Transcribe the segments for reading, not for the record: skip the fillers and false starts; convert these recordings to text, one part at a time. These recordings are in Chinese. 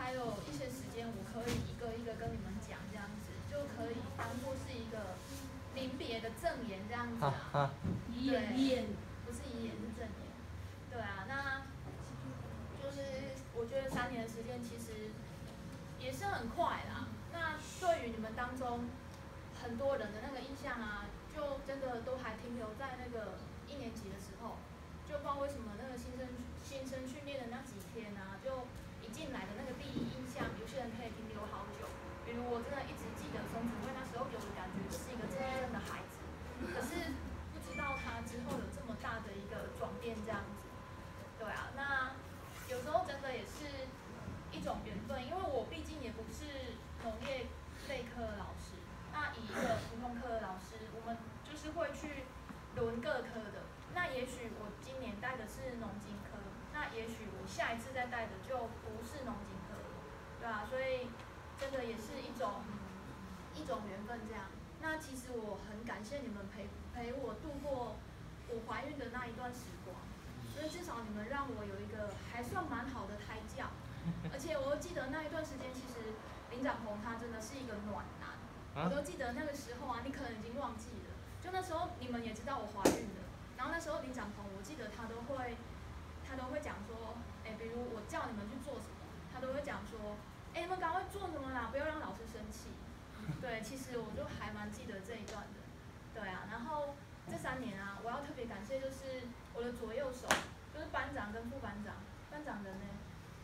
还有一些时间，我可以一个一个跟你们讲，这样子就可以当做是一个临别的赠言这样子啊。 遗言， 不是遗言是赠言。对啊，那就是我觉得3年的时间其实也是很快啦。那对于你们当中很多人的那个印象啊，就真的都还停留在那个1年级的时候，就不知道为什么那个新生训练的那几天啊，就一进来的那个第一印象，有些人可以停留好久。比如我真的一直记得松子慧那时候给我的感觉就是一个真正的孩子，可是不知道他之后有这么大的一个转变这样子。对啊，那有时候真的也是一种缘分，因为我毕竟也不是农业类科的老师，那以一个普通科的老师，我们就是会去轮各科的。那也许我今年带的是农经科，那也许我下一次再带的就不是农经科了，对啊，所以真的也是一种缘分这样。那其实我很感谢你们陪我度过我怀孕的那一段时光，因为至少你们让我有一个还算蛮好的胎教，而且我记得那一段时间，其实林展鹏他真的是一个暖男，我都记得那个时候啊，你可能已经忘记了，就那时候你们也知道我怀孕了，然后那时候林展鹏，我记得他都会讲说，比如我叫你们去做什么，他都会讲说，你们赶快做什么啦，不要让老师生气。对，其实我就还蛮记得这一段的。对啊，然后这3年啊，我要特别感谢就是我的左右手，就是班长跟副班长。班长人呢？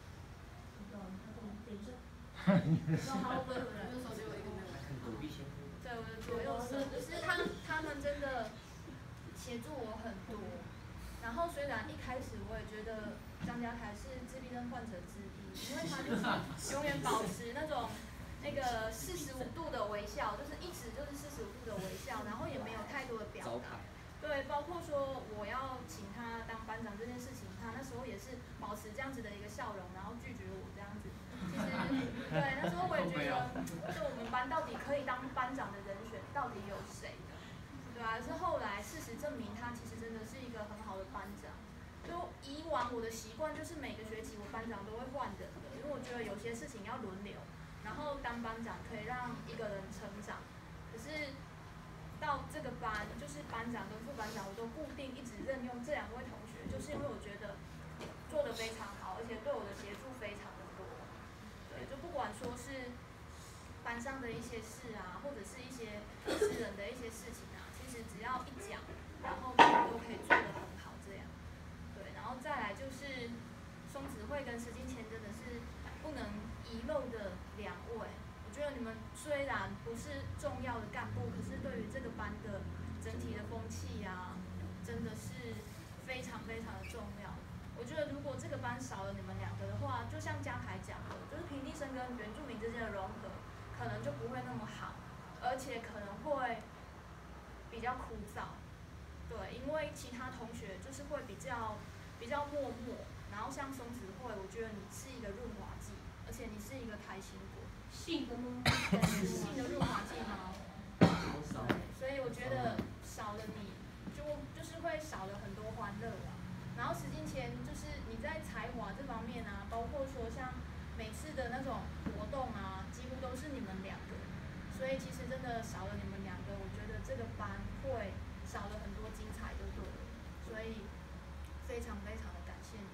好，我的右手只有一个那个。对，我的左右手，就是他们真的协助我很多。然后虽然一开始我也觉得张家凯是自闭症患者之一，因为他就是永远保持那种那个45度的微笑，就是一直就是45度的微笑，然后也没有太多的表达。对，包括说我要请他当班长这件事情，他那时候也是保持这样子的一个笑容，然后拒绝我这样子。其实，对，那时候我也觉得，就我们班到底可以当班长的人选到底有谁？对啊，是后来事实证明，他其实真的是一个很好的班长。就以往我的习惯就是每个学期我班长都会换人的，因为我觉得有些事情要轮流，然后当班长可以让一个人成长。可是到这个班，就是班长跟副班长，我都固定一直任用这2位同学，就是因为我觉得做得非常好，而且对我的协助非常的多。对，就不管说是班上的一些事啊，或者是一些私人的一些事情啊，其实只要一讲，然后你们都可以做得很好这样。对，然后再来就是松子慧跟石金钱真的是不能遗漏的2位。我觉得你们虽然不是重要的干部，可是对于这个班的整体的风气啊，真的是非常非常的重要。我觉得如果这个班少了你们2个的话，就像嘉凯讲的，就是平地生跟原住民之间的融合，可能就不会那么好，而且可能会比较枯燥。对，因为其他同学就是会比较默默，然后像松子慧，我觉得你是一个润滑剂，而且你是一个开心果。 性的吗？ 对，是性的润滑剂吗？对，所以我觉得少了你，就是会少了很多欢乐啊。然后石金钱就是你在才华这方面啊，包括说像每次的那种活动啊，几乎都是你们2个，所以其实真的少了你们2个，我觉得这个班会少了很多精彩，就对了。所以非常非常的感谢你们。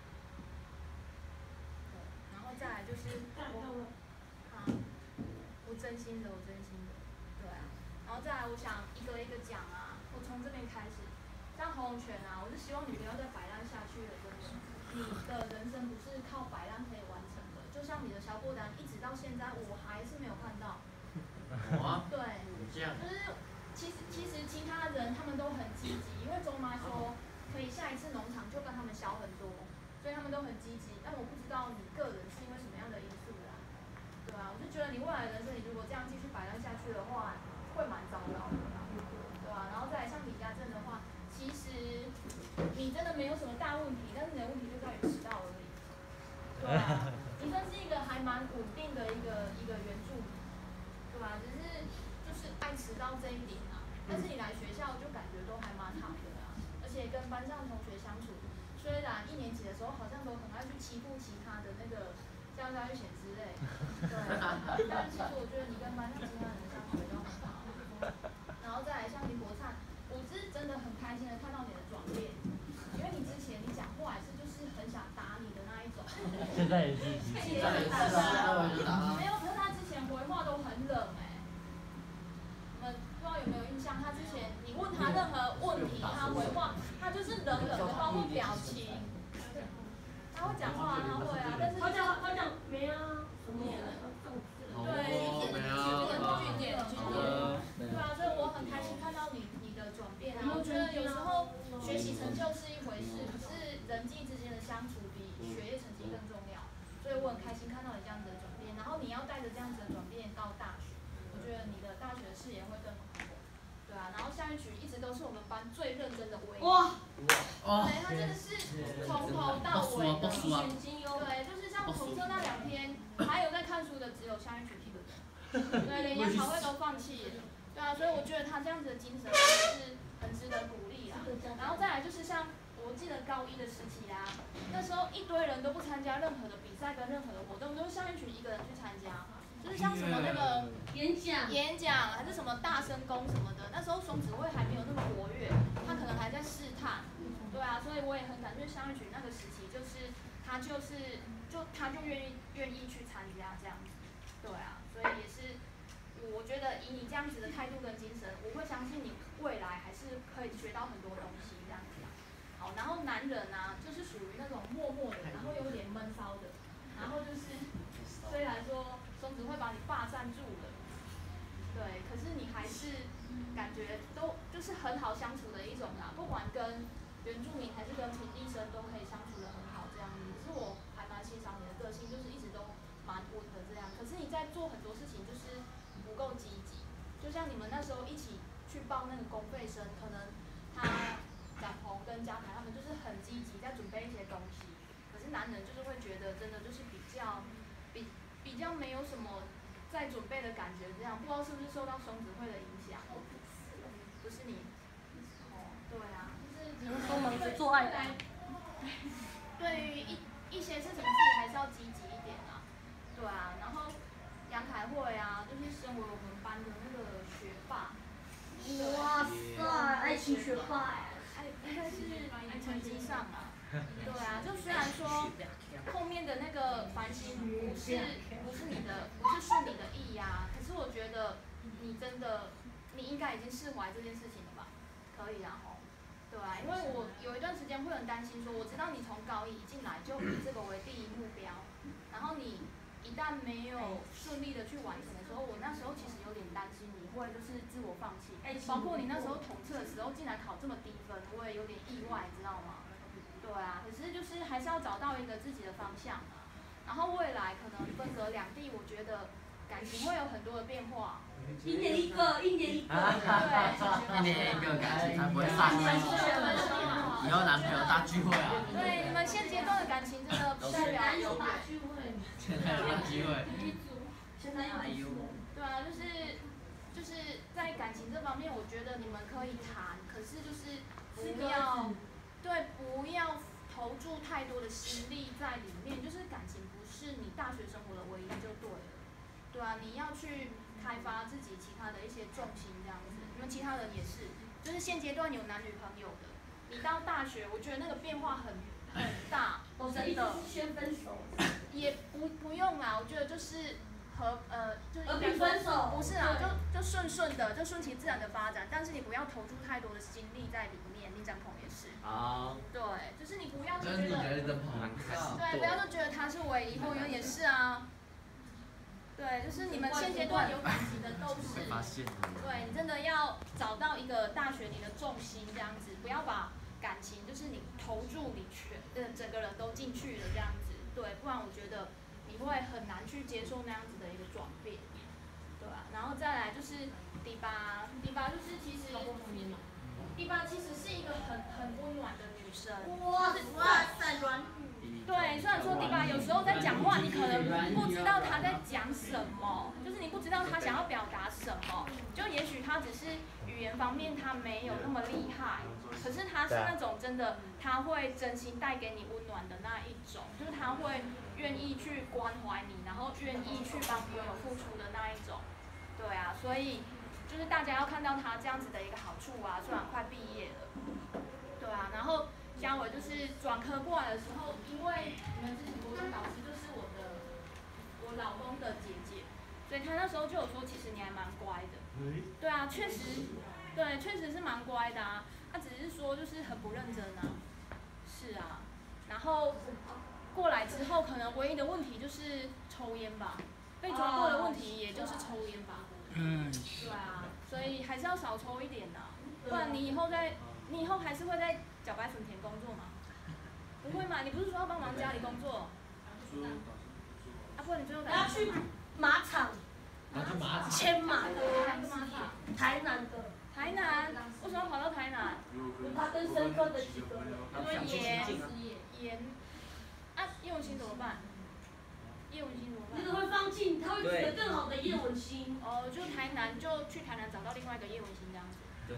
对，然后再来就是我真心的，对啊。然后再来，我想一个一个讲啊，我从这边开始。像洪洪泉啊，我是希望你不要再摆烂下去了，真的。你的人生不是靠摆烂可以完成的，就像你的小果单，一直到现在我还是没有看到。对，就是其实其他人他们都很积极，因为周妈说可以下一次农场就跟他们小很多，所以他们都很积极。但我不知道你个人是因为什么样的因素啦，对啊，我就觉得你未来的人生，你如果这样继续摆烂下去的话，会蛮糟糕的啦，对吧？然后再来像李家镇的话，其实你真的没有什么大问题，但是你的问题就在于迟到而已。对啊，你算是一个还蛮稳定的一个原住民，对吧？只是就是爱迟到这一点啊。但是你来学校就感觉都还蛮好的啊，而且跟班上同学相处，虽然1年级的时候好像都很爱去欺负其他的那个叫交下去写之类。对，但是其实我觉得你跟班上其他人相处都很好。然后再来像林国灿，我是真的很开心的看到你的转变，因为你之前你讲话也是就是很想打你的那一种。 现在也是。 现在也是啊。没有，可是他之前回话都很冷你们不知道有没有印象？他之前你问他任何问题，他回话他就是冷冷的，包括表情。他会讲话，他会啊，但是他讲没啊，什么？ 对，据点。对啊，所以我很开心看到你的转变啊。我觉得有时候学习成就是一回事，可是人际之间的相处比学业成绩更重要。所以我很开心看到你这样子的转变，然后你要带着这样子的转变到大学，我觉得你的大学视野会更广。对啊，然后下一曲一直都是我们班最认真的唯一。哇！对，他真的是从头到尾的。对，就是像统测那2天，还有在看书的只有下一曲替补。对，连研讨会都放弃。对啊，所以我觉得他这样子的精神真的是很值得鼓励啊。然后再来就是像我记得高1的时期啊，那时候一堆人都不参加任何的比赛跟任何的活动，都是下一曲一个人去参加。就是像什么那个演讲还是什么大声公什么的，那时候松子会还没有那么活跃，他可能还在试探。对啊，所以我也很感谢香玉曲那个时期，就是他就愿意去参加这样子。对啊，所以也是我觉得以你这样子的态度跟精神，我会相信你未来还是可以学到很多东西这样子啊。好，然后男人啊，就是属于那种默默的，然后有点闷骚的，然后就是虽然说松子会把你霸占住了，对，可是你还是感觉都就是很好相处的一种啦，不管跟原住民还是跟平地生都可以相处得很好这样子。可是我还蛮欣赏你的个性，就是一直都蛮稳的这样。可是你在做很多事情就是不够积极，就像你们那时候一起去报那个公费生，可能展鹏跟嘉凯他们就是很积极在准备一些东西，可是男人就是会觉得真的就是比较没有什么在准备的感觉这样，不知道是不是受到松子会的影响？不是你。对啊，就是做爱来，对于一些事情自己还是要积极一点啊。对啊，然后杨凯慧啊，就是身为我们班的那个学霸。 哇塞，爱情学霸应该是成绩上啊。对啊，就虽然说后面的那个繁星不是你的，不是顺你的意啊，可是我觉得你真的你应该已经释怀这件事情了吧？可以啊吼。对啊，因为我有一段时间会很担心说，我知道你从高1一进来就以这个为第一目标，然后你一旦没有顺利的去完成的时候，我那时候其实有点担心你会就是自我放弃，包括你那时候统测的时候竟然考这么低分，我也有点意外，你知道吗？对啊，可是就是还是要找到一个自己的方向啊，然后未来可能分隔两地，我觉得感情会有很多的变化。 一年一个。 对，一年一个感情才不会散。以后男朋友大聚会啊。 对，你们现阶段的感情真的不代表有大聚会。 现在有大聚会。 现在有。 对啊，就是在感情这方面，我觉得你们可以谈，可是就是不要投注太多的心力在里面，就是感情不是你大学生活的唯一就对了。对啊，你要去开发自己其他的一些重心这样子。你们其他人也是，就是现阶段有男女朋友的，你到大学，我觉得那个变化很大，真的。 先分手。 也不用啦，我觉得就是就是分手。 不是啊，就顺的，就顺其自然的发展，但是你不要投注太多的心力在里面。林展鹏也是。对，就是你不要就觉得。对，不要就觉得他是唯一，后援也是啊。对，就是你们现阶段有感情的都是，对你真的要找到一个大学你的重心这样子，不要把感情就是你投注你整个人都进去了这样子，对，不然我觉得你会很难去接受那样子的一个转变，对啊，然后再来就是第八就是其实是一个很温暖的女生， 哇塞，软语。 对，虽然说迪巴有时候在讲话，你可能不知道他在讲什么，就是你不知道他想要表达什么，就也许他只是语言方面他没有那么厉害，可是他是那种真的他会真心带给你温暖的那一种，就是他会愿意去关怀你，然后愿意去帮别人有付出的那一种。对啊，所以就是大家要看到他这样子的一个好处啊，虽然快毕业了，对啊，然后嘉伟就是转科过来的时候，因为你们之前国中导师就是我老公的姐姐，所以他那时候就有说，其实你还蛮乖的。对啊，确实，对，确实是蛮乖的啊。他只是说就是很不认真啊。是啊，然后过来之后，可能唯一的问题就是抽烟吧。被抓过的问题也就是抽烟吧。对啊，所以还是要少抽一点的，不然你以后还是会在茭白笋田工作吗？不会嘛？你不是说要帮忙家里工作？啊，不然你最后要去马场，牵马的，台南的。 台南？为什么要跑到台南？ 他跟深圳的几个人。 因为盐，啊，叶文心怎么办？叶文心怎么办？ 那个会放弃，他会取得更好的叶文心。 哦，就台南就去台南找到另外一个叶文心这样子。 对。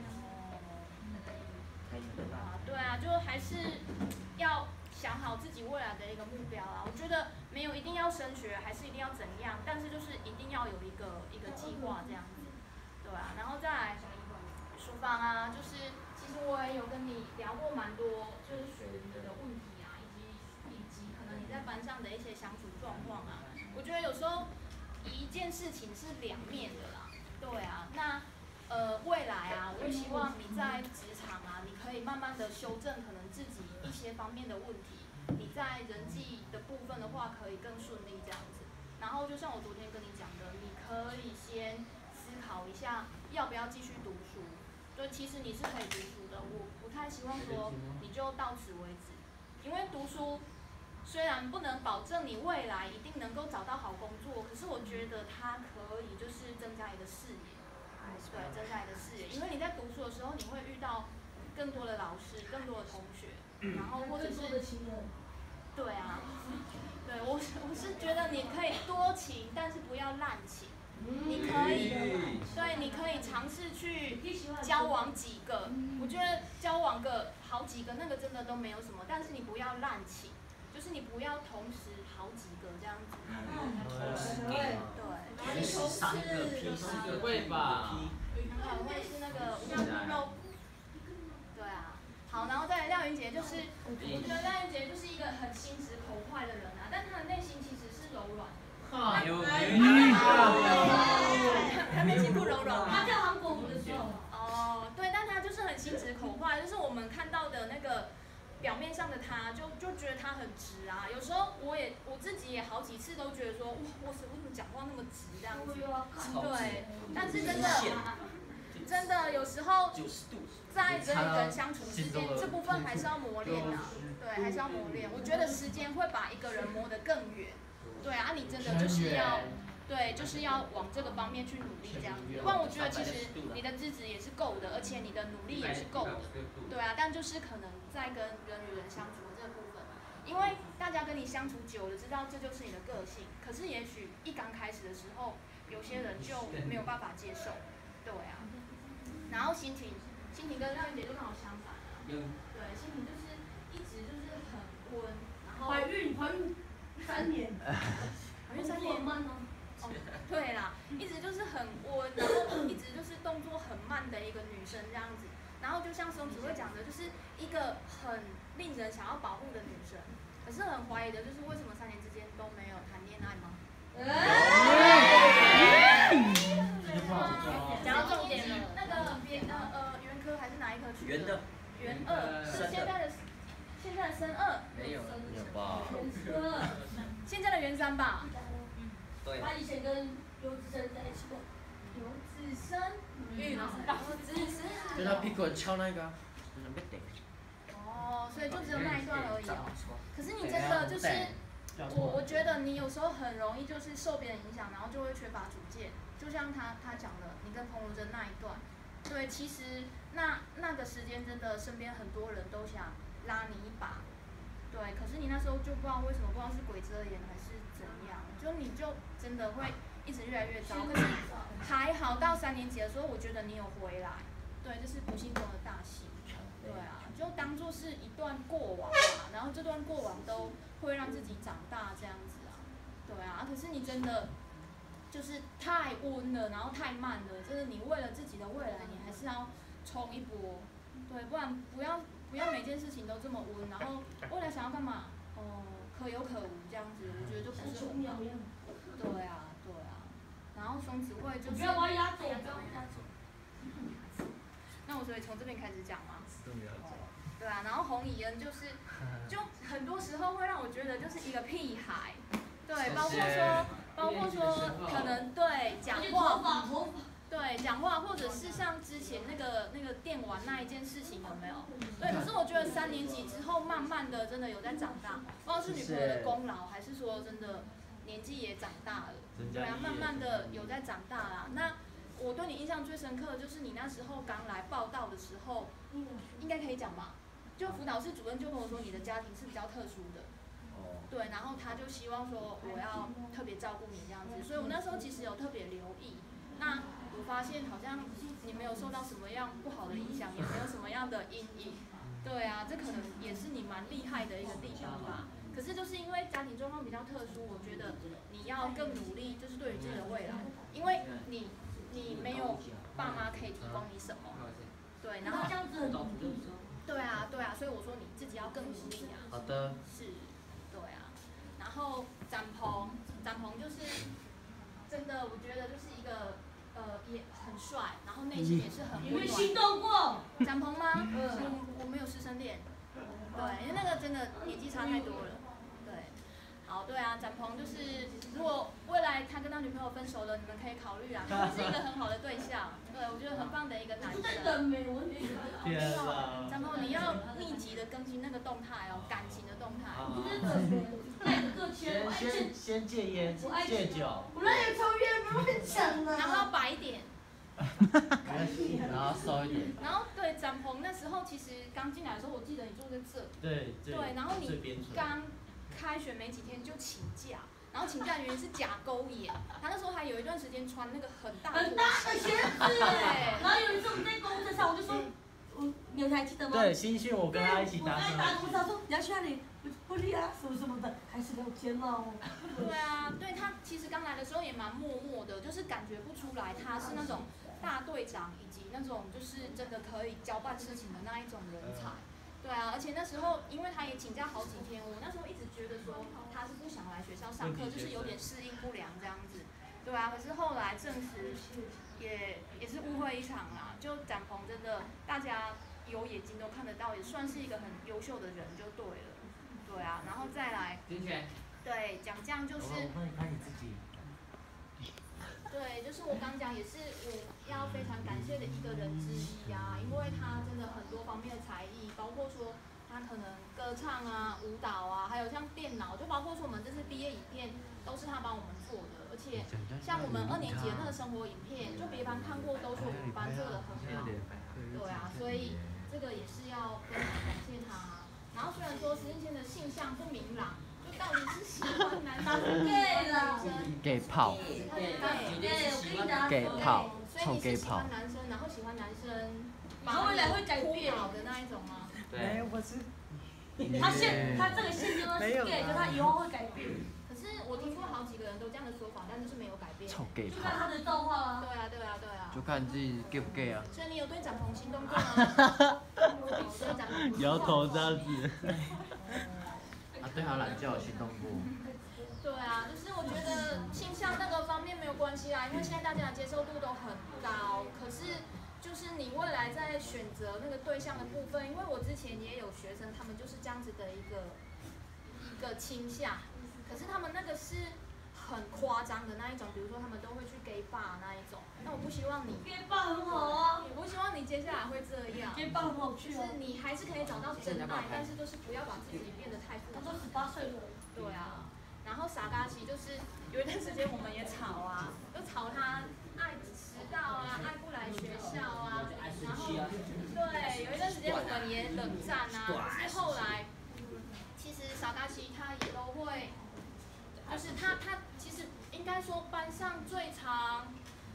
对啊，就还是要想好自己未来的一个目标啊。我觉得没有一定要升学，还是一定要怎样，但是就是一定要有一个计划这样子，对啊。然后再来书房啊，就是其实我也有跟你聊过蛮多，就是学的问题啊，以及可能你在班上的一些相处状况啊。我觉得有时候一件事情是两面的啦，对啊。那未来啊，我也希望你在职场啊，你可以慢慢的修正可能自己一些方面的问题。你在人际的部分的话，可以更顺利这样子。然后就像我昨天跟你讲的，你可以先思考一下要不要继续读书。就其实你是可以读书的，我不太希望说你就到此为止，因为读书虽然不能保证你未来一定能够找到好工作，可是我觉得它可以就是增加你的视野。对，增加你的视野，因为你在读书的时候，你会遇到更多的老师、更多的同学，然后或者是对啊，对我是觉得你可以多情，但是不要滥情。你可以，对，你可以尝试去交往几个，我觉得交往个好几个那个真的都没有什么，但是你不要滥情，就是你不要同时好几个这样子。对。 3个 P 4个会吧？ 可能会是那个肉。对啊，好，然后再来廖云杰，就是我觉得廖云杰就是一个很心直口快的人啊，但他的内心其实是柔软的。他内心不柔软。 他跳韩国舞的时候。 哦，对，但他就是很心直口快，就是我们看到的那个表面上的他，就觉得他很直啊。有时候我自己也好几次都觉得说，哇，为什么讲话那么直这样子？对，但是真的有时候在人与人相处之间，这部分还是要磨练的。对，还是要磨练。我觉得时间会把一个人磨得更远。对啊，你真的就是要。对，就是要往这个方面去努力这样子。不然我觉得其实你的资质也是够的，而且你的努力也是够的。对啊，但就是可能在跟人与人相处的这个部分，因为大家跟你相处久了，知道这就是你的个性。可是也许一刚开始的时候，有些人就没有办法接受。对啊。然后心情跟廖云姐就刚好相反啊。对，心情就是一直就是很温，然后怀孕3年。 怀孕3年慢哦。对啦，一直就是很温，然后一直就是动作很慢的一个女生这样子。然后就像松子会讲的，就是一个很令人想要保护的女生。可是很怀疑的就是为什么3年之间都没有谈恋爱吗？讲到重点了，那个原科还是哪一科去？原2，是现在的升2。 没有吧？ 现在的原3吧。 对。 他以前跟刘子生在一起过。 刘子生， 就他屁股翘那个。 哦，所以就只有那一段而已哦。可是你真的就是，我觉得你有时候很容易就是受别人影响，然后就会缺乏主见。就像他讲的，你跟彭如真那一段，对，其实那个时间真的身边很多人都想拉你一把，对，可是你那时候就不知道为什么，不知道是鬼遮眼还是怎样，就你就真的会一直越来越糟。可是还好到3年级的时候，我觉得你有回来，对，这是不幸中的大幸。 对啊，就当做是一段过往吧，然后这段过往都会让自己长大这样子啊，对啊，可是你真的就是太温了，然后太慢了，就是你为了自己的未来，你还是要冲一波，对，不然不要每件事情都这么温，然后未来想要干嘛，可有可无这样子，我觉得就不是很好。对啊，对啊，然后双子会就是。不要把我压走，不要压走。那我所以从这边开始讲嘛。对啊，然后洪以恩就很多时候会让我觉得就是一个屁孩，对，包括说可能对讲话，对讲话，或者是像之前那个电玩那一件事情有没有？对，可是我觉得3年级之后慢慢的真的有在长大，不知道是女朋友的功劳，还是说真的年纪也长大了，对啊，慢慢的有在长大啦。那我对你印象最深刻的就是你那时候刚来报道的时候，应该可以讲吧？就辅导室主任就跟我说你的家庭是比较特殊的，对，然后他就希望说我要特别照顾你这样子，所以我那时候其实有特别留意。那我发现好像你没有受到什么样不好的影响，也没有什么样的阴影，对啊，这可能也是你蛮厉害的一个地方吧。可是就是因为家庭状况比较特殊，我觉得你要更努力，就是对于自己的未来，因为你没有爸妈可以提供你什么，对，然后这样子。对啊，所以我说你自己要更努力啊。 好的。 是，对啊。然后展鹏就是真的，我觉得就是一个也很帅，然后内心也是很温暖。有没有心动过？展鹏吗？我没有师生恋。对，因为那个真的年纪差太多了。对。好，对啊，展鹏就是如果未来他跟他女朋友分手了，你们可以考虑啊，他是一个很好的对象。对，我觉得很棒的一个男生。天啊！展鹏，你要密集的更新那个动态哦，感情的动态。 先戒烟，戒酒。 我那也抽烟，不要讲了。 然后要白一点。 然后瘦一点。 然后对展鹏那时候其实刚进来的时候，我记得你坐在这。 对。 对，然后你刚开学没几天就请假。然后请假原因是假勾眼，他那时候还有一段时间穿那个很大的鞋子，对。然后有一次我们在公车上，我就说，你还记得吗？ 对，新训我跟他一起搭车。 他说你要去哪里？不理啊，什么的，还是聊天哦。 对啊，对他其实刚来的时候也蛮默默的，就是感觉不出来他是那种大队长以及那种就是真的可以交办事情的那一种人才。对啊，而且那时候因为他也请假好几天，我那时候一直觉得说他是不想来学校上课，就是有点适应不良这样子。对啊，可是后来证实也是误会一场啦。就展鹏真的大家有眼睛都看得到，也算是一个很优秀的人就对了。对啊，然后再来。对，讲这样就是。 我帮你看你自己。 对，就是我刚讲，也是我要非常感谢的一个人之一啊，因为他真的很多方面的才艺，包括说他可能歌唱啊、舞蹈啊，还有像电脑，就包括说我们这次毕业影片都是他帮我们做的，而且像我们2年级的那个生活影片，就别班看过都说我们班做的很好，对啊，所以这个也是要非常感谢他。然后虽然说石英谦的性向不明朗。到底是喜欢男生 ，gay 了 ，gay 炮，gay 炮， 臭 gay 炮。男生，然后喜欢男生， 他未来会改变好的那一种吗？ 对，我是。 他这个性格是 gay，可他以后会改变。 可是我听过好几个人都这样的说法，但就是没有改变。 臭 gay 炮。 就看他的造化啊。 对啊。 就看自己 gay 不 gay 啊。 所以你有对展鹏心动过吗？ 摇头这样子。啊，对他懒觉有心动过。 对啊，就是我觉得倾向那个方面没有关系啦，因为现在大家的接受度都很高。可是就是你未来在选择那个对象的部分，因为我之前也有学生，他们就是这样子的一个倾向，可是他们那个是很夸张的那一种，比如说他们都会去 gay bar 那一种。那我不希望你 gay bar 很好啊， 我不希望你接下来会这样。 gay bar 很好去就是你还是可以找到真爱，但是就是不要把自己变得太复杂。 他都18岁了。 对啊，然后傻嘎奇就是有一段时间我们也吵啊，就吵他爱迟到啊，爱不来学校啊，然后对，有一段时间我们也冷战啊，可是后来其实傻嘎奇他也都会，就是他其实应该说班上最常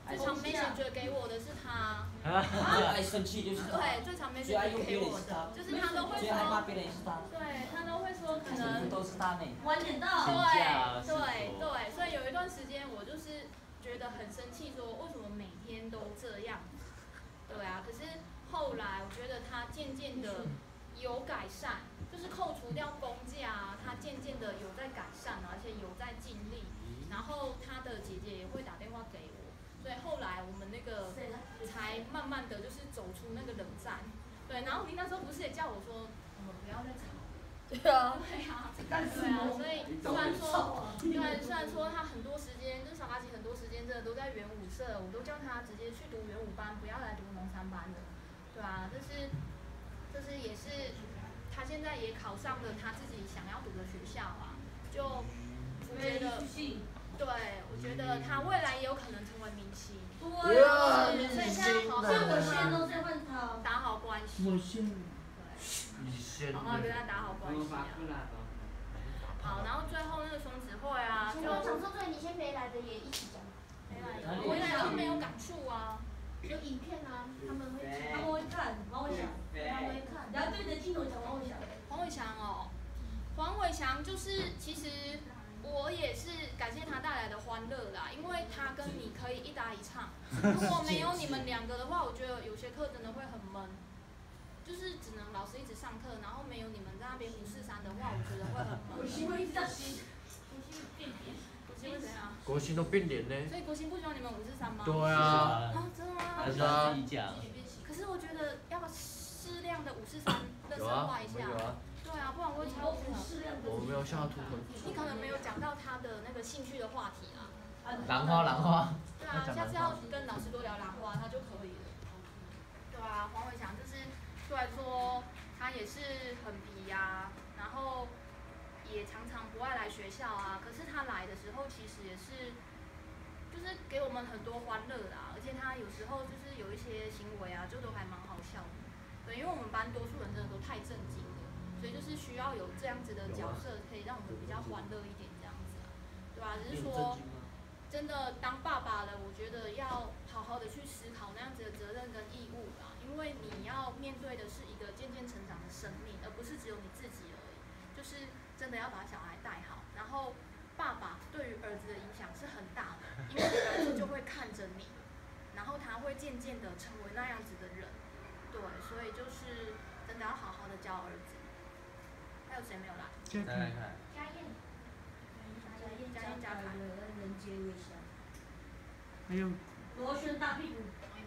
最常 message 给我的是他。 爱生气就是他。 对，最常 message 给我的，就是他都会说。 最害怕别人也是他。 对，他都会说可能。 都是他呢。 晚点到。 对，所以有一段时间我就是觉得很生气，说为什么每天都这样。对啊，可是后来我觉得他渐渐的有改善，就是扣除掉工价啊，他渐渐的有在改善，而且有在尽力。然后他的姐姐也会打电话给我，所以后来我们那个才慢慢的就是走出那个冷战。对，然后你那时候不是也叫我说，我们不要再吵。 对啊。 对啊，所以虽然说他很多时间，就是小阿奇很多时间真的都在元舞社，我都叫他直接去读元舞班，不要来读农三班的。对啊，就是也是他现在也考上了他自己想要读的学校啊，就我觉得。对，我觉得他未来也有可能成为明星。对，所以现在好好的打好关系。好好跟他打好关系啊。好，然后最后那个双子会啊，就我想说，对你先没来的也一起讲。 回来都没有感触啊。 有影片啊，他们会看，王伟翔， 他们会看， 然后对着镜头讲王伟翔。 黄伟翔哦，黄伟翔就是其实。我也是感谢他带来的欢乐啦，因为他跟你可以一搭一唱。如果没有你们两个的话，我觉得有些课真的会很闷，就是只能老师一直上课，然后没有你们在那边543的话，我觉得会很闷。 国兴会一直在学， 国兴会怎样？ 国兴都变脸呢。 所以国兴不喜欢你们543吗？ 对啊。 真的吗？ 还是他自己讲。 可是我觉得要适量的543热身化一下。对啊，不然我会超不好。 我没有笑他吐口你可能没有讲到他的那个兴趣的话题啊。 兰花。 对啊，下次要跟老师多聊兰花，他就可以了。对啊，黄伟翔就是虽然说他也是很皮呀，然后也常常不爱来学校啊，可是他来的时候其实也是，就是给我们很多欢乐啦，而且他有时候就是有一些行为啊，就都还蛮好笑的。对，因为我们班多数人真的都太正经了。所以就是需要有这样子的角色，可以让我们比较欢乐一点这样子啊，对吧？只是说，真的当爸爸了，我觉得要好好的去思考那样子的责任跟义务啦，因为你要面对的是一个渐渐成长的生命，而不是只有你自己而已。就是真的要把小孩带好，然后爸爸对于儿子的影响是很大的，因为儿子就会看着你，然后他会渐渐的成为那样子的人，对，所以就是真的要好好的教儿子。还有谁没有来？ 再来看。 家燕。 家凯的人杰微笑。 还有。 螺旋大屁股。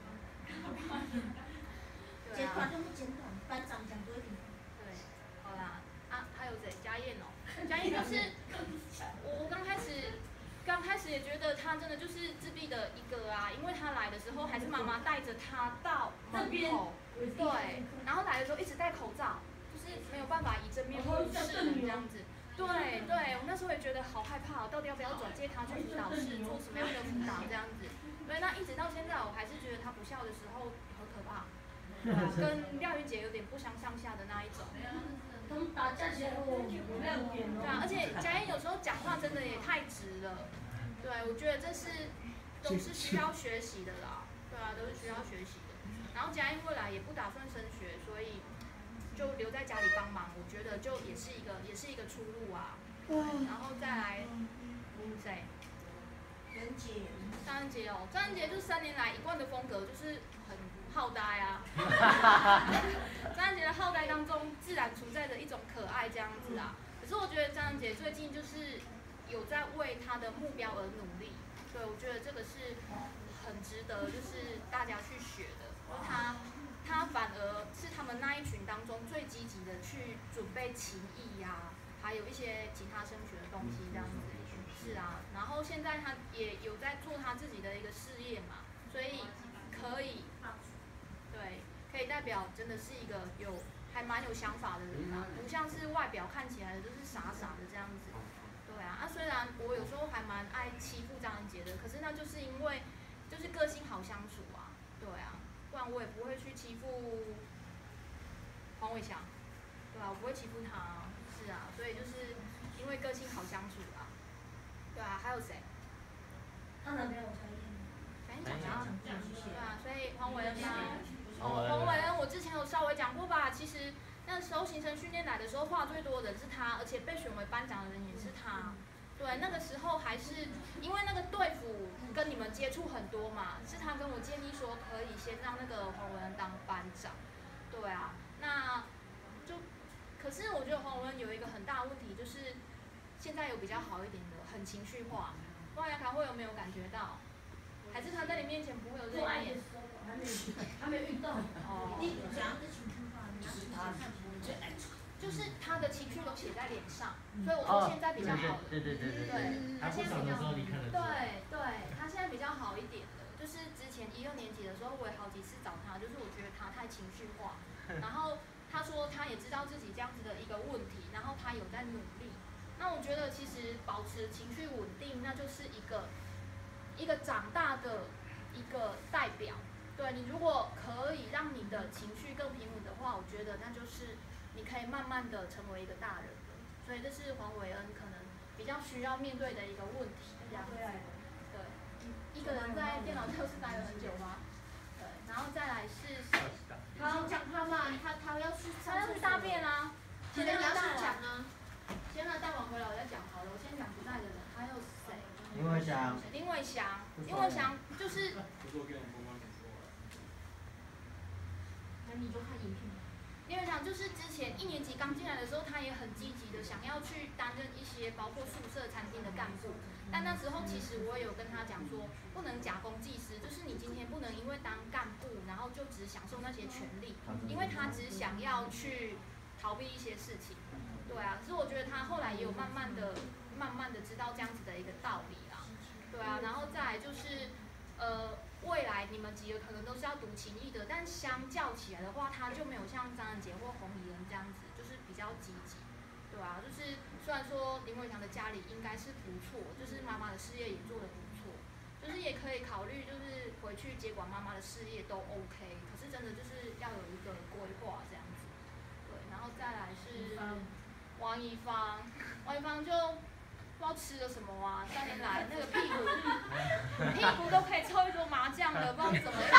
简短就不简短，班长讲多一点。 对，好啦，还有谁？家燕哦，家燕就是我刚开始也觉得他真的就是自闭的一个啊，因为他来的时候还是妈妈带着他到门口，对，然后来的时候一直戴口罩。就是没有办法以正面目视人这样子，对，我那时候也觉得好害怕，到底要不要转接他去辅导室做什么样的辅导这样子，对，那一直到现在我还是觉得他不笑的时候很可怕，跟廖云姐有点不相上下的那一种。 他们打架起来哦，有亮点哦。 对啊，而且佳燕有时候讲话真的也太直了，对，我觉得这都是需要学习的啦，对啊，都是需要学习的。然后佳燕未来也不打算升学，所以。就留在家里帮忙，我觉得就也是一个出路啊。然后再来，谁？张恩杰哦，张恩杰就3年来一贯的风格就是很好呆啊。张恩杰的好呆当中，自然存在着一种可爱这样子啊。可是我觉得张恩杰最近就是有在为他的目标而努力，对我觉得这个是很值得就是大家去学的，因为他反而是他们那一群当中最积极的去准备琴艺呀，还有一些其他升学的东西这样子。是啊，然后现在他也有在做他自己的一个事业嘛，所以可以代表真的是一个还蛮有想法的人啊，不像是外表看起来的就是傻傻的这样子。对啊，虽然我有时候还蛮爱欺负张恩杰的，可是那就是因为就是个性好相处啊，对啊。不然我也不会去欺负黄伟翔，对啊，我不会欺负他，是啊，所以就是因为个性好相处啊，对啊，还有谁？ 他男朋友才讲黄伟恩吗？黄伟恩，我之前有稍微讲过吧。其实那时候行程训练来的时候，话最多的人是他，而且被选为班长的人也是他。对，那个时候还是因为那个队服跟你们接触很多嘛，是他跟我建议说可以先让那个黄伟恩当班长。对啊，那就可是我觉得黄伟恩有一个很大的问题，就是现在有比较好一点的，很情绪化。不知道雅卡会有没有感觉到？还是他在你面前不会有这一面？ 还没运动。 哦。 你讲的情绪化， 就是他的情绪都写在脸上，所以我说现在比较好了。 对。 他现在比较对，他现在比较好一点的，就是之前1、6年级的时候，我也好几次找他，就是我觉得他太情绪化，然后他说他也知道自己这样子的一个问题，然后他有在努力。那我觉得其实保持情绪稳定，那就是一个长大的一个代表。对，你如果可以让你的情绪更平稳的话，我觉得那就是你可以慢慢的成为一个大人了。所以这是黄伟恩可能比较需要面对的一个问题。这样子。对，一个人在电脑教室待了很久吗？对，然后再来是谁？ 他讲他嘛，他要去大便啊。 现在你要去讲啊。 先让大王回来我再讲好了，我先讲不在的人，还有谁？ 林伟翔。 林伟翔就是。 那你就看影片。 林伟翔就是之前1年级刚进来的时候，他也很积极的想要去担任一些包括宿舍、餐厅的干部。但那时候其实我也有跟他讲说，不能假公济私，就是你今天不能因为当干部，然后就只享受那些权利，因为他只想要去逃避一些事情。对啊，可是我觉得他后来也有慢慢的知道这样子的一个道理啦。对啊，然后再来就是未来你们几个可能都是要读勤益的，但相较起来的话，他就没有像张仁杰或洪怡仁这样子，就是比较积极。对啊，就是虽然说林伟翔的家里应该是不错，就是妈妈的事业也做得不错，就是也可以考虑就是回去接管妈妈的事业都 OK， 可是真的就是要有一个规划这样子。对，然后再来是王一芳就不知道吃了什么啊，3年来那个屁股都可以凑一桌麻将了，不知道怎么样。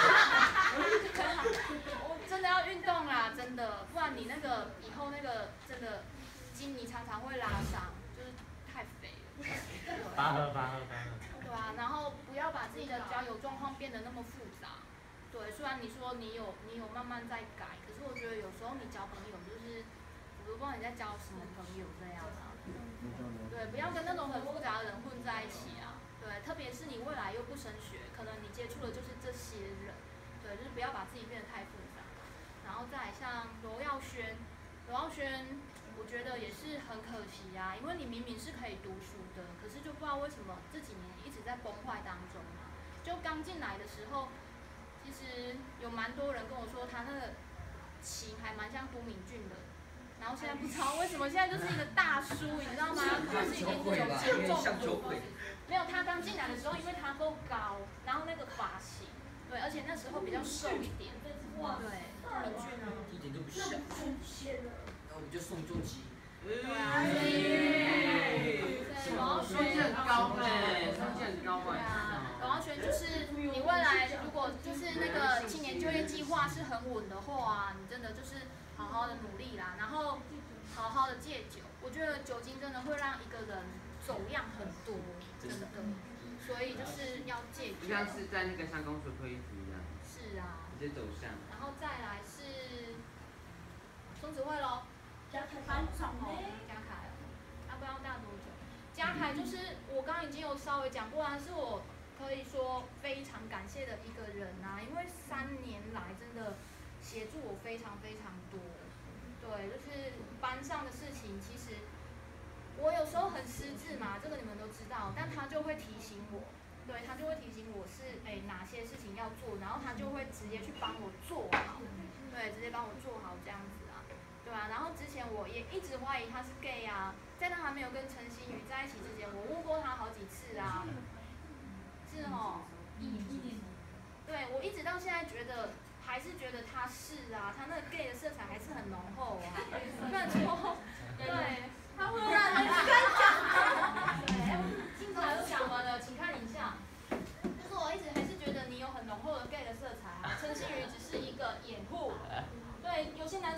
我真的要运动啦，真的，不然你那个以后那个真的筋你常常会拉伤，就是太肥了。 拔河。 对啊，然后不要把自己的交友状况变得那么复杂。对，虽然你说你有慢慢在改，可是我觉得有时候你交朋友就是，我都不知道你在交什么朋友这样啊。对，不要跟那种很复杂的人混在一起啊。对，特别是你未来又不升学，可能你接触的就是这些人。对，就是不要把自己变得太复杂。然后再来像罗耀轩，我觉得也是很可惜啊，因为你明明是可以读书的，可是就不知道为什么这几年一直在崩坏当中嘛。就刚进来的时候，其实有蛮多人跟我说他那个琴还蛮像都敏俊的。然后现在不知道为什么现在就是一个大叔，你知道吗？就是已经有轻重度。没有，他刚进来的时候，因为他够高，然后那个发型，对，而且那时候比较瘦一点，对，敏俊呢， 一点都不像。然后我们就宋仲基。 对啊， 双肩很高哎，双肩很高哎。 然后轩就是你未来如果就是那个青年就业计划是很稳的话，你真的就是好好的努力啦，然后好好的戒酒。我觉得酒精真的会让一个人走样很多，真的。所以就是要戒酒。 就像是在那个乡公所脱衣服一样。 是啊。 直接走向。 然后再来是松子慧咯。 嘉凯班长嘞。嘉凯，要不要大多久？嘉凯就是我刚刚已经有稍微讲过啊，是我可以说非常感谢的一个人啊，因为3年来真的协助我非常非常多。对，就是班上的事情，其实我有时候很失智嘛，这个你们都知道，但他就会提醒我，对他就会提醒我是哪些事情要做，然后他就会直接去帮我做好，对，直接帮我做好这样子啊，对啊，然后之前我也一直怀疑他是 gay 啊，在他还没有跟陈欣宇在一起之前，我问过他好几次啊，是哦，对我一直到现在还是觉得他是啊，他那个 gay 的色彩还是很浓厚啊，不然说，对，他会让人家讲，镜头有讲完了，请看影像，就是我一直还是觉得你有很浓厚的 gay 的色彩啊，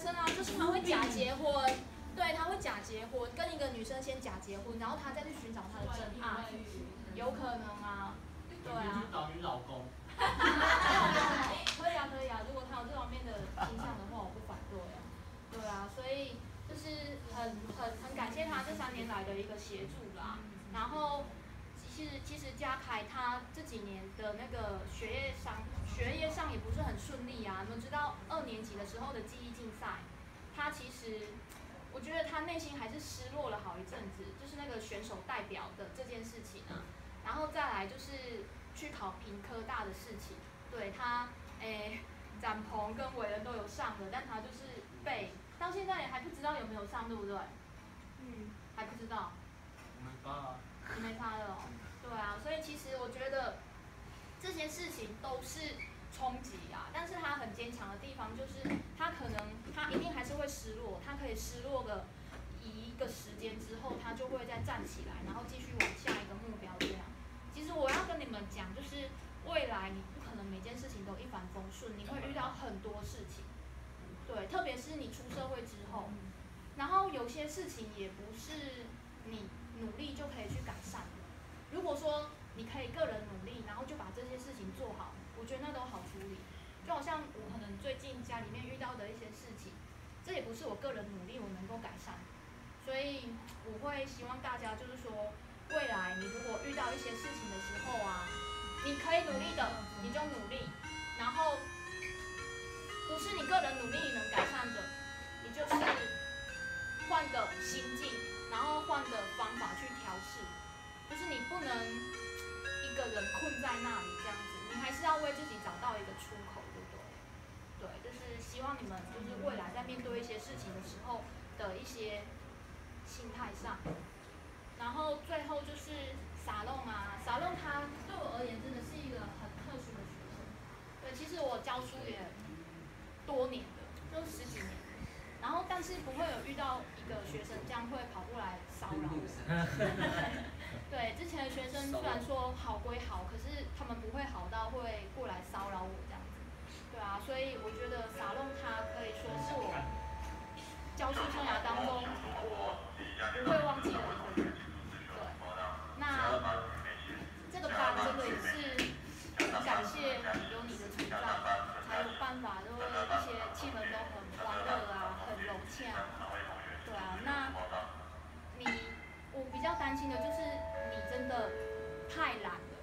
生啊，就是他会假结婚，对，他会假结婚，跟一个女生先假结婚，然后他再去寻找他的真爱，有可能啊，对啊。 去找你老公。 可以啊，可以啊，如果他有这方面的倾向的话，我不反对啊。对啊，所以就是很感谢他这3年来的一个协助啦。然后其实嘉凯他这几年的那个学业上也不是很顺利啊。你们知道2年级的时候的记忆竞赛，他其实我觉得他内心还是失落了好一阵子，就是那个选手代表的这件事情啊。然后再来就是去考屏科大的事情，对他，展鹏跟伟人都有上的，但他就是背，到现在也还不知道有没有上，对不对？还不知道。 没差啊。 你没差的哦。对啊，所以其实我觉得这些事情都是冲击啊，但是他很坚强的地方就是他一定还是会失落，他可以失落一个时间之后，他就会再站起来，然后继续往下一个目标这样。其实我要跟你们讲，就是未来你不可能每件事情都一帆风顺，你会遇到很多事情，对，特别是你出社会之后，然后有些事情也不是你努力就可以去改善的。如果说你可以个人努力，然后就把这些事情做好，我觉得那都好处理。就好像我可能最近家里面遇到的一些事情，这也不是我个人努力我能够改善的，所以我会希望大家就是说，未来你如果遇到一些事情的时候啊，你可以努力的你就努力，然后不是你个人努力能改善的，你就是换个心境，然后换个方法去调试，就是你不能一个人困在那里这样子，你还是要为自己找到一个出口，对不对？对，就是希望你们就是未来在面对一些事情的时候的一些心态上。然后最后就是沙龙啊，沙龙他对我而言真的是一个很特殊的学生。对，其实我教书也多年了，就10几年。然后但是不会有遇到一个学生这样会跑过来骚扰我。对，之前的学生虽然说好归好，可是他们不会好到会过来骚扰我这样子。对啊，所以我觉得沙龙他可以说是我教书生涯当中我不会忘记的一个人。那这个班真的也是很感谢有你的存在，才有办法，就是一些气氛都很欢乐啊，很融洽。对啊，那我比较担心的就是你真的太懒了。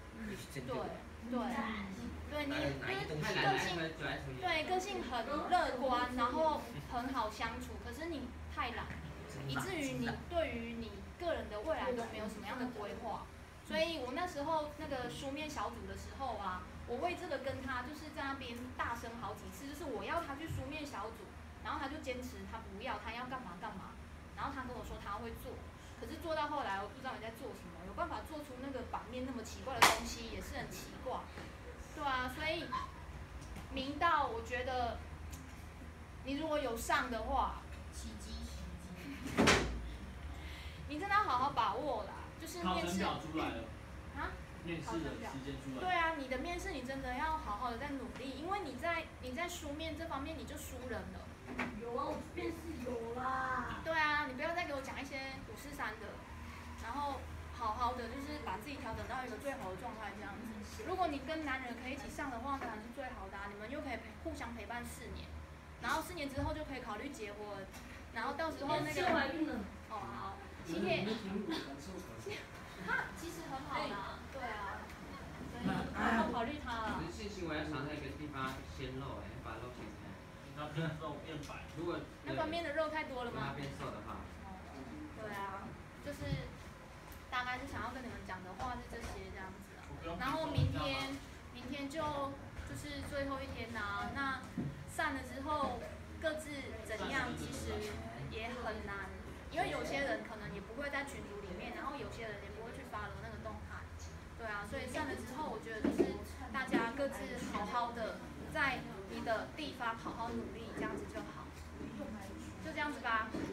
对，你个性很乐观，然后很好相处，可是你太懒，以至于你对于你个人的未来都没有什么样的规划。所以我那时候那个书面小组的时候啊，我为这个跟他就是在那边大声好几次，就是我要他去书面小组，然后他就坚持他不要，他要干嘛干嘛，然后他跟我说他会做，可是做到后来我不知道你在做什么，有办法做出那个版面那么奇怪的东西也是很奇怪。对啊，所以明道我觉得你如果有上的话，你真的要好好把握啦，就是面试。 考成表出来了。 啊？ 面试的时间出来了。 对啊，你的面试你真的要好好的在努力，因为你在书面这方面你就输人了。 有啊，我面试有啦。 对啊，你不要再给我讲一些543的，然后好好的就是把自己调整到一个最好的状态这样子。如果你跟男人可以一起上的话，当然是最好的啊，你们又可以互相陪伴4年，然后4年之后就可以考虑结婚，然后到时候那个。 怀孕了。 哦好，今天。他其实很好啦，对啊，所以好好考虑他啦。 可是性行为要藏在一个地方鲜肉把肉切开。 那变肉变白。 如果那方面的肉太多了吗？ 他变瘦的话。 对啊，就是大概是想要跟你们讲的话是这些这样子啊。然后明天就是最后一天啦，那散了之后各自怎样，其实也很难，因为有些人可能也不会在群组里面，然后有些人也不会去follow那个动态。对啊，所以散了之后，我觉得就是大家各自好好的在你的地方好好努力，这样子就好。就这样子吧。